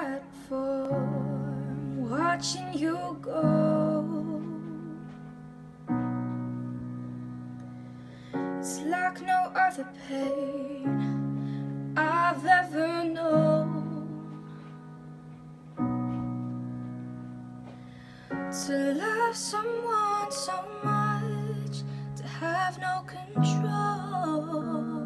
platform, watching you go. It's like no other pain I've ever known. To love someone so much, to have no control.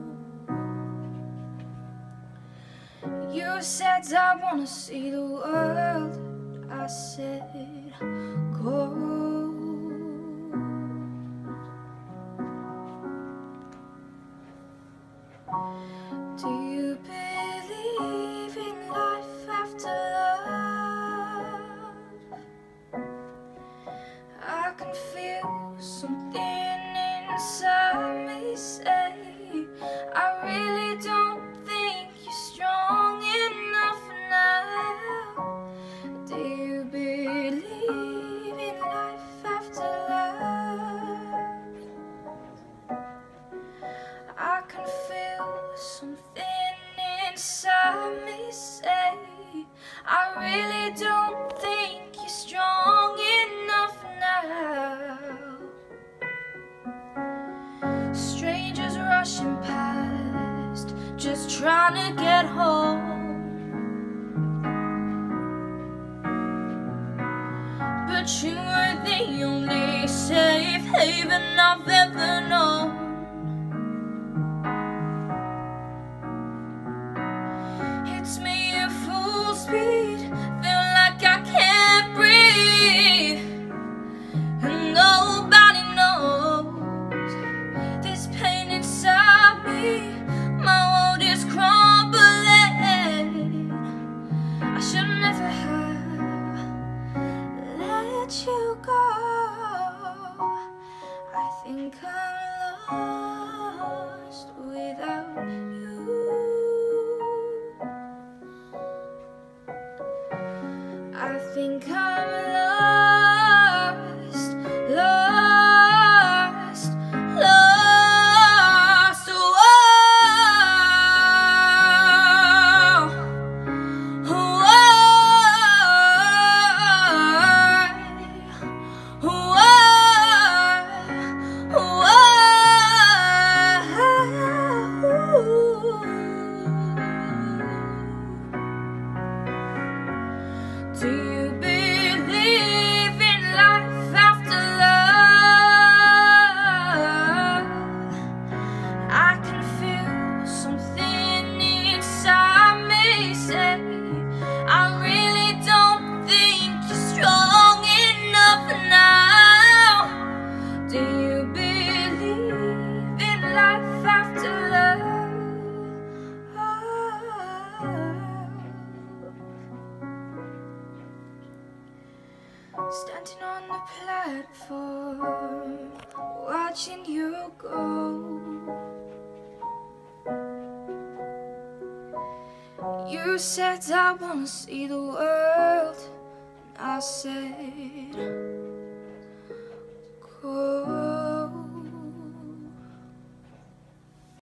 You said I wanna see the world, I said go. Do you believe in life after love? I can feel something inside me say, I really don't think you're strong enough now. Do you believe in life after love? I can feel something inside me say, I really don't think you're strong enough now. Strangers rushing past, just trying to get home. But you were the only safe haven I've ever known. Hits me at full speed, feel like I can't breathe, and nobody knows this pain inside me. My world is crumbling. I should never have let you go. I think I'm lost without you. I think I'm lost, lost, lost. Do you believe in life after love? I can feel something inside me say, I really don't think you're strong enough now. Do you believe in life after love? Standing on the platform, watching you go. You said I wanna see the world, and I said